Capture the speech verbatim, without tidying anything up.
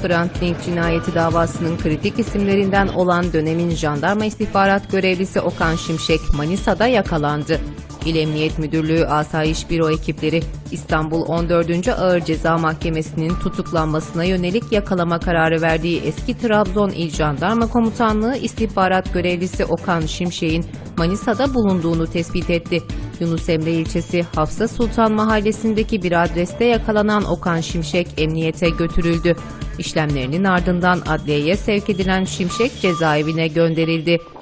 Hrant Dink cinayeti davasının kritik isimlerinden olan dönemin jandarma istihbarat görevlisi Okan Şimşek Manisa'da yakalandı. İl Emniyet Müdürlüğü Asayiş Büro ekipleri İstanbul on dördüncü Ağır Ceza Mahkemesi'nin tutuklanmasına yönelik yakalama kararı verdiği eski Trabzon İl Jandarma Komutanlığı istihbarat görevlisi Okan Şimşek'in Manisa'da bulunduğunu tespit etti. Yunus Emre ilçesi Hafsa Sultan mahallesindeki bir adreste yakalanan Okan Şimşek emniyete götürüldü. İşlemlerinin ardından adliyeye sevk edilen Şimşek cezaevine gönderildi.